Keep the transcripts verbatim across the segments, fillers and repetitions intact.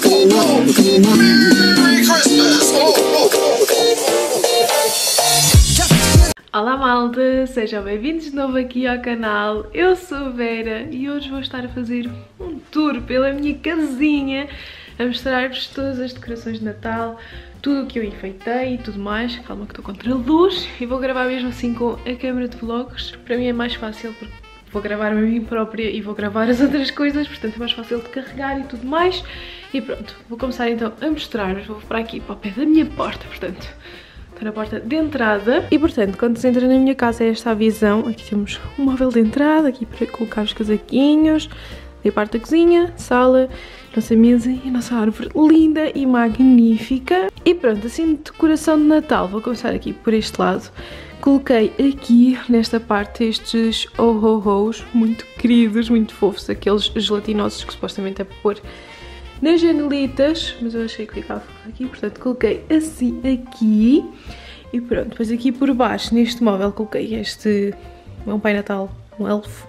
Olá malta, sejam bem-vindos de novo aqui ao canal. Eu sou a Vera e hoje vou estar a fazer um tour pela minha casinha, a mostrar-vos todas as decorações de Natal, tudo o que eu enfeitei e tudo mais. Calma que estou contra a luz e vou gravar mesmo assim com a câmera de vlogs. Para mim é mais fácil porque vou gravar a mim própria e vou gravar as outras coisas, portanto é mais fácil de carregar e tudo mais. E pronto, vou começar então a mostrar-vos. Vou para aqui, para o pé da minha porta, portanto na porta de entrada. E portanto, quando se entra na minha casa é esta a visão. Aqui temos um móvel de entrada, aqui para colocar os casaquinhos, a parte da cozinha, sala, nossa mesa e a nossa árvore linda e magnífica. E pronto, assim de decoração de Natal, vou começar aqui por este lado. Coloquei aqui nesta parte estes oh-oh-ohs muito queridos, muito fofos, aqueles gelatinosos que supostamente é para pôr nas janelitas, mas eu achei que ficava aqui, portanto coloquei assim aqui. E pronto, depois aqui por baixo, neste móvel, coloquei este, é um Pai Natal, um elfo,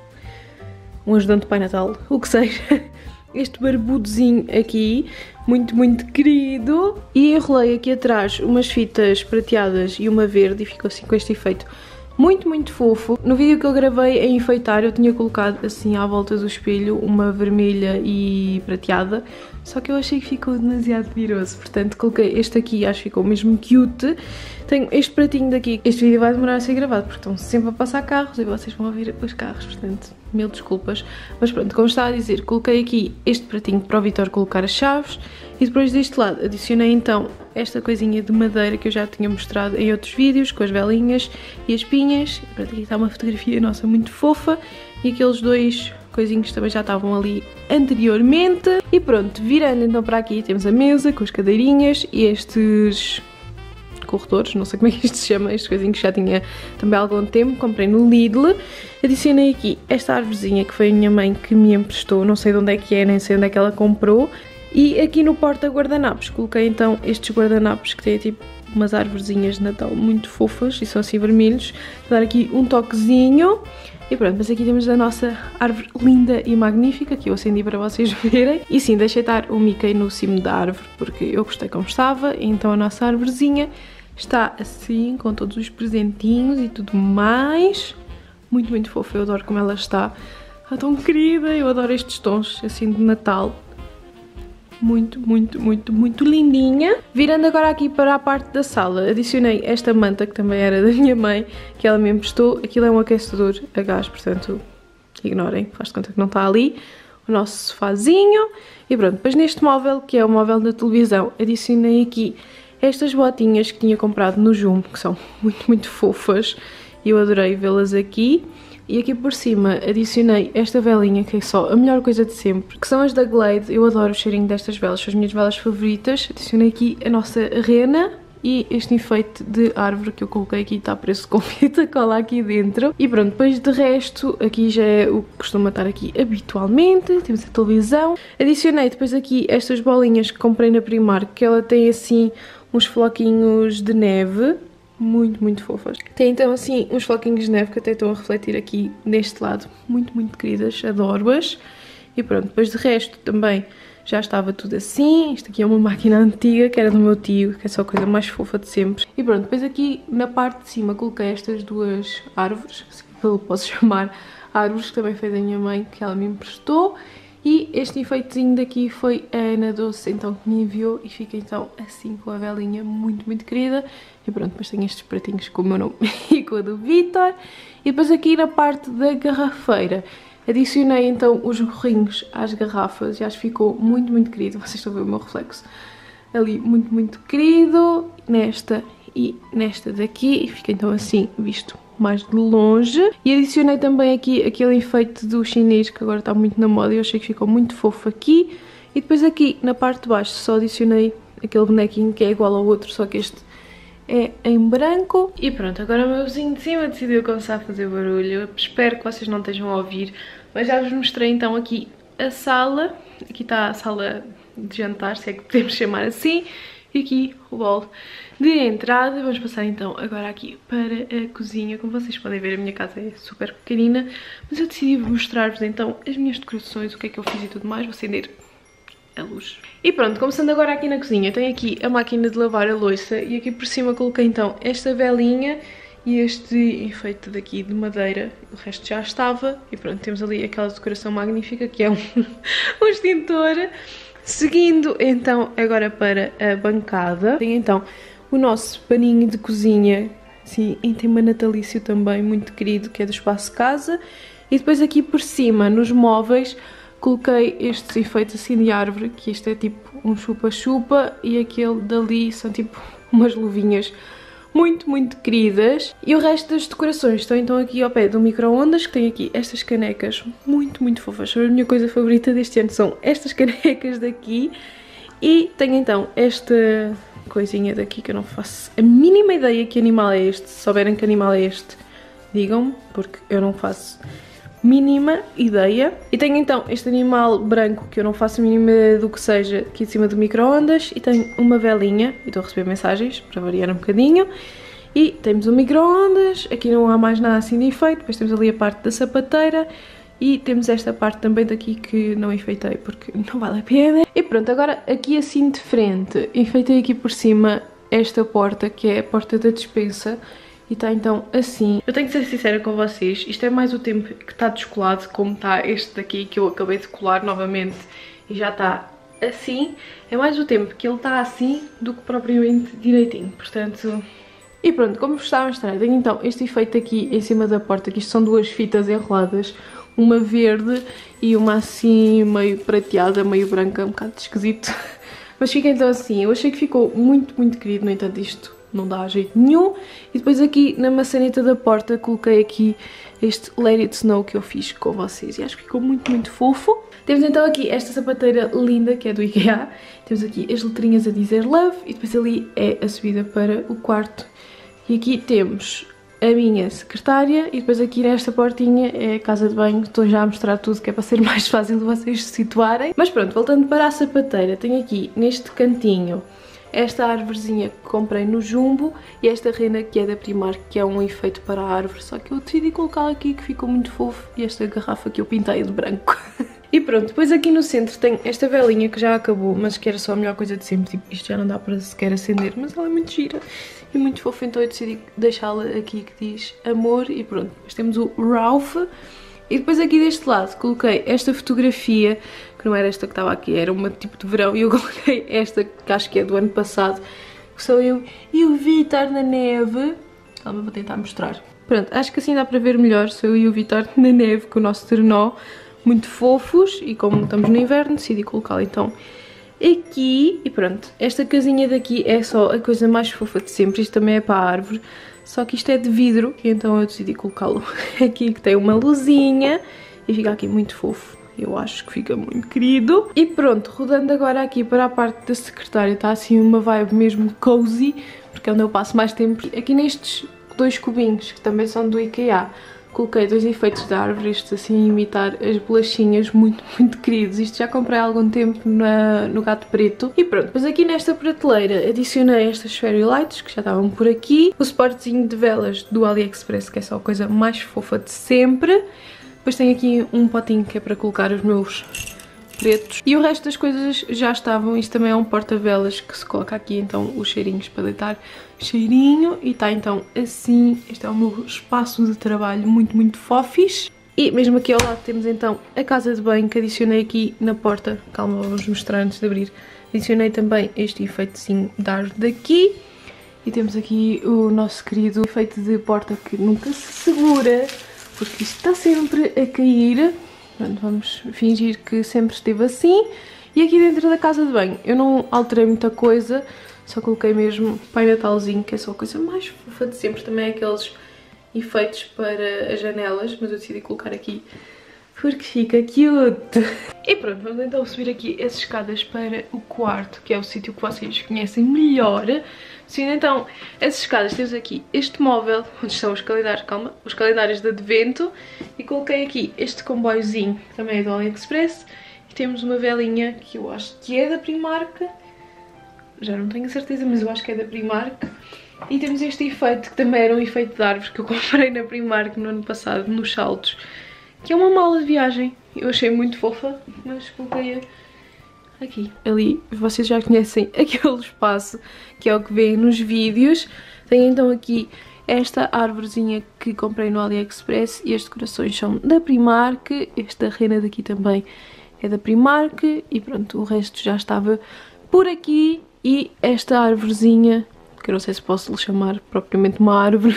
um ajudante de Pai Natal, o que seja, este barbudozinho aqui, muito, muito querido. E enrolei aqui atrás umas fitas prateadas e uma verde e ficou assim com este efeito muito, muito fofo. No vídeo que eu gravei a enfeitar eu tinha colocado assim à volta do espelho uma vermelha e prateada, só que eu achei que ficou demasiado viroso, portanto coloquei este aqui, acho que ficou mesmo cute. Tenho este pratinho daqui, este vídeo vai demorar a ser gravado porque estão sempre a passar carros e vocês vão ouvir os carros, portanto mil desculpas. Mas pronto, como estava a dizer, coloquei aqui este pratinho para o Vitor colocar as chaves e depois deste lado adicionei então esta coisinha de madeira que eu já tinha mostrado em outros vídeos, com as velinhas e as pinhas. E pronto, aqui está uma fotografia nossa muito fofa e aqueles dois coisinhos também já estavam ali anteriormente. E pronto, virando então para aqui temos a mesa com as cadeirinhas e estes corredores, não sei como é que isto se chama, estes coisinhos que já tinha também há algum tempo, comprei no Lidl. Adicionei aqui esta árvorezinha que foi a minha mãe que me emprestou, não sei de onde é que é, nem sei onde é que ela comprou. E aqui no porta-guardanapos coloquei então estes guardanapos que têm tipo umas árvorezinhas de Natal muito fofas e são assim vermelhos, para dar aqui um toquezinho. E pronto, mas aqui temos a nossa árvore linda e magnífica, que eu acendi para vocês verem. E sim, deixei estar o Mickey no cimo da árvore, porque eu gostei como estava. Então a nossa árvorezinha está assim, com todos os presentinhos e tudo mais. Muito, muito fofa, eu adoro como ela está. Está tão querida, eu adoro estes tons assim de Natal. Muito, muito, muito, muito lindinha. Virando agora aqui para a parte da sala, adicionei esta manta que também era da minha mãe, que ela me emprestou. Aquilo é um aquecedor a gás, portanto ignorem, faz de conta que não está ali. O nosso sofazinho. E pronto, depois neste móvel, que é o móvel da televisão, adicionei aqui estas botinhas que tinha comprado no Jumbo, que são muito, muito fofas. E eu adorei vê-las aqui. E aqui por cima adicionei esta velinha, que é só a melhor coisa de sempre, que são as da Glade. Eu adoro o cheirinho destas velas, são as minhas velas favoritas. Adicionei aqui a nossa rena e este enfeite de árvore que eu coloquei aqui, está a preço com fita cola aqui dentro. E pronto, depois de resto, aqui já é o que costuma estar aqui habitualmente. Temos a televisão. Adicionei depois aqui estas bolinhas que comprei na Primark, que ela tem assim uns floquinhos de neve. Muito, muito fofas. Tem então assim uns floquinhos de neve que até estão a refletir aqui neste lado. Muito, muito queridas, adoro-as. E pronto, depois de resto também já estava tudo assim. Isto aqui é uma máquina antiga que era do meu tio, que é só a coisa mais fofa de sempre. E pronto, depois aqui na parte de cima coloquei estas duas árvores, assim que eu posso chamar árvores, que também foi da minha mãe, que ela me emprestou. E este enfeitezinho daqui foi a Ana Doce, então, que me enviou e fica então assim com a velinha muito, muito querida. E pronto, depois tenho estes pratinhos com o meu nome e com o do Vitor. E depois aqui na parte da garrafeira adicionei então os gorrinhos às garrafas e acho que ficou muito, muito querido. Vocês estão a ver o meu reflexo ali, muito, muito querido. Nesta e nesta daqui, e fica então assim, visto mais de longe. E adicionei também aqui aquele enfeite do chinês que agora está muito na moda e eu achei que ficou muito fofo aqui. E depois aqui na parte de baixo só adicionei aquele bonequinho que é igual ao outro, só que este é em branco. E pronto, agora o meu vizinho de cima decidiu começar a fazer barulho. Espero que vocês não estejam a ouvir, mas já vos mostrei então aqui a sala. Aqui está a sala de jantar, se é que podemos chamar assim. E aqui o hall de entrada. Vamos passar então agora aqui para a cozinha. Como vocês podem ver, a minha casa é super pequenina, mas eu decidi mostrar-vos então as minhas decorações, o que é que eu fiz e tudo mais. Vou acender a luz. E pronto, começando agora aqui na cozinha, tenho aqui a máquina de lavar a louça e aqui por cima coloquei então esta velinha e este enfeite daqui de madeira, o resto já estava. E pronto, temos ali aquela decoração magnífica que é um, um extintor. Seguindo então agora para a bancada, tem então o nosso paninho de cozinha, assim, em tema natalício também, muito querido, que é do Espaço Casa. E depois aqui por cima, nos móveis, coloquei estes efeitos assim de árvore, que este é tipo um chupa-chupa e aquele dali são tipo umas luvinhas muito, muito queridas. E o resto das decorações estão então aqui ao pé do micro-ondas, que tem aqui estas canecas muito, muito fofas. A minha coisa favorita deste ano são estas canecas daqui. E tenho então esta coisinha daqui que eu não faço a mínima ideia que animal é este. Se souberem que animal é este, digam-me, porque eu não faço mínima ideia. E tenho então este animal branco que eu não faço a mínima ideia do que seja, aqui de cima do micro-ondas. E tenho uma velinha, e estou a receber mensagens para variar um bocadinho. E temos o micro-ondas, aqui não há mais nada assim de efeito. Depois temos ali a parte da sapateira e temos esta parte também daqui que não enfeitei porque não vale a pena. E pronto, agora aqui assim de frente, enfeitei aqui por cima esta porta, que é a porta da despensa. E está então assim. Eu tenho que ser sincera com vocês, isto é mais o tempo que está descolado, como está este daqui que eu acabei de colar novamente e já está assim. É mais o tempo que ele está assim do que propriamente direitinho, portanto... E pronto, como vos estava a mostrar, tenho então este efeito aqui em cima da porta, que isto são duas fitas enroladas, uma verde e uma assim meio prateada, meio branca, um bocado esquisito. Mas fica então assim, eu achei que ficou muito, muito querido, no entanto isto não dá jeito nenhum. E depois aqui na maçaneta da porta coloquei aqui este Let It Snow que eu fiz com vocês e acho que ficou muito, muito fofo. Temos então aqui esta sapateira linda que é do IKEA. Temos aqui as letrinhas a dizer Love e depois ali é a subida para o quarto. E aqui temos a minha secretária e depois aqui nesta portinha é a casa de banho. Estou já a mostrar tudo que é para ser mais fácil de vocês se situarem. Mas pronto, voltando para a sapateira, tenho aqui neste cantinho esta árvorezinha que comprei no Jumbo e esta rena que é da Primark, que é um efeito para a árvore, só que eu decidi colocá-la aqui que ficou muito fofo, e esta garrafa que eu pintei de branco. E pronto, depois aqui no centro tem esta velinha que já acabou, mas que era só a melhor coisa de sempre, tipo, isto já não dá para sequer acender, mas ela é muito gira e muito fofa, então eu decidi deixá-la aqui que diz amor. E pronto, depois temos o Ralph. E depois aqui deste lado coloquei esta fotografia, que não era esta que estava aqui, era uma tipo de verão, e eu coloquei esta que acho que é do ano passado, que sou eu e o Vitor na neve. Calma, vou tentar mostrar. Pronto, acho que assim dá para ver melhor, sou eu e o Vitor na neve com o nosso trenó, muito fofos, e como estamos no inverno decidi colocá-lo então aqui. E pronto, esta casinha daqui é só a coisa mais fofa de sempre, isto também é para a árvore. Só que isto é de vidro e então eu decidi colocá-lo aqui, que tem uma luzinha e fica aqui muito fofo. Eu acho que fica muito querido. E pronto, rodando agora aqui para a parte da secretária, está assim uma vibe mesmo cozy, porque é onde eu passo mais tempo. Aqui nestes dois cubinhos, que também são do IKEA, coloquei dois efeitos de árvore, estes assim a imitar as bolachinhas, muito, muito queridos. Isto já comprei há algum tempo na, no Gato Preto. E pronto, depois aqui nesta prateleira adicionei estas fairy lights, que já estavam por aqui. O suportezinho de velas do AliExpress, que é só a coisa mais fofa de sempre. Depois tenho aqui um potinho que é para colocar os meus pretos. E o resto das coisas já estavam. Isto também é um porta-velas que se coloca aqui então os cheirinhos para deitar cheirinho. E está então assim. Este é o meu espaço de trabalho muito, muito fofis. E mesmo aqui ao lado temos então a casa de banho que adicionei aqui na porta. Calma, vamos mostrar antes de abrir. Adicionei também este efeitozinho de árvore daqui. E temos aqui o nosso querido efeito de porta que nunca se segura, porque isto está sempre a cair. Pronto, vamos fingir que sempre esteve assim. E aqui dentro da casa de banho eu não alterei muita coisa, só coloquei mesmo Pai Natalzinho, que é só a coisa mais fofa de sempre. Também aqueles efeitos para as janelas, mas eu decidi colocar aqui porque fica cute. E pronto, vamos então subir aqui as escadas para o quarto, que é o sítio que vocês conhecem melhor. Subindo então as escadas, temos aqui este móvel, onde estão os calendários, calma, os calendários de advento. E coloquei aqui este comboiozinho, também é do AliExpress. E temos uma velinha que eu acho que é da Primark. Já não tenho certeza, mas eu acho que é da Primark. E temos este efeito, que também era um efeito de árvore, que eu comprei na Primark no ano passado, nos saltos. Que é uma mala de viagem. Eu achei muito fofa, mas coloquei-a aqui. Ali vocês já conhecem aquele espaço que é o que vêem nos vídeos. Tenho então aqui esta árvorezinha que comprei no AliExpress e estes corações são da Primark. Esta rena daqui também é da Primark e pronto, o resto já estava por aqui. E esta árvorezinha, que eu não sei se posso lhe chamar propriamente uma árvore,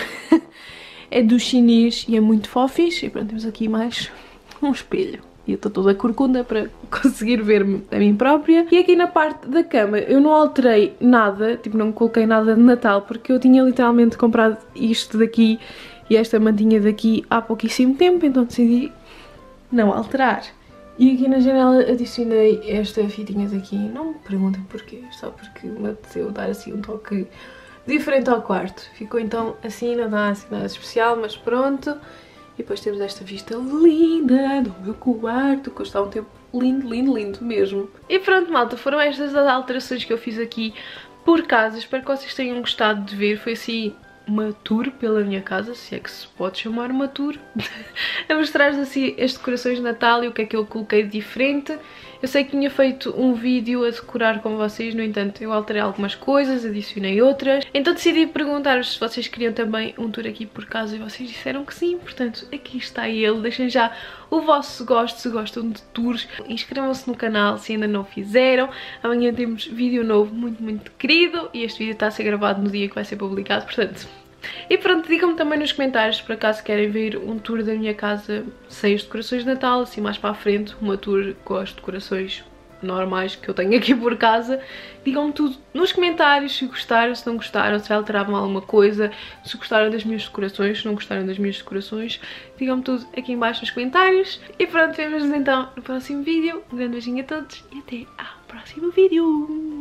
é do chinês e é muito fofis. E pronto, temos aqui mais um espelho. E eu estou toda corcunda para conseguir ver-me a mim própria. E aqui na parte da cama eu não alterei nada, tipo não coloquei nada de Natal, porque eu tinha literalmente comprado isto daqui e esta mantinha daqui há pouquíssimo tempo, então decidi não alterar. E aqui na janela adicionei esta fitinha daqui, não me perguntem porquê, só porque me apeteceu dar assim um toque diferente ao quarto. Ficou então assim, não dá assim nada especial, mas pronto. E depois temos esta vista linda do meu quarto, que está um tempo lindo, lindo, lindo mesmo. E pronto, malta, foram estas as alterações que eu fiz aqui por casa. Espero que vocês tenham gostado de ver. Foi assim uma tour pela minha casa, se é que se pode chamar uma tour. A mostrar-vos assim as decorações de Natal e o que é que eu coloquei de diferente. Eu sei que tinha feito um vídeo a decorar com vocês, no entanto eu alterei algumas coisas, adicionei outras. Então decidi perguntar-vos se vocês queriam também um tour aqui por casa e vocês disseram que sim, portanto aqui está ele. Deixem já o vosso gosto se gostam de tours. Inscrevam-se no canal se ainda não o fizeram. Amanhã temos vídeo novo muito, muito querido e este vídeo está a ser gravado no dia que vai ser publicado, portanto... E pronto, digam-me também nos comentários se por acaso querem ver um tour da minha casa sem as decorações de Natal, assim mais para a frente, uma tour com as decorações normais que eu tenho aqui por casa. Digam-me tudo nos comentários se gostaram, se não gostaram, se alteravam alguma coisa, se gostaram das minhas decorações, se não gostaram das minhas decorações. Digam-me tudo aqui em baixo nos comentários. E pronto, vemos-nos então no próximo vídeo. Um grande beijinho a todos e até ao próximo vídeo!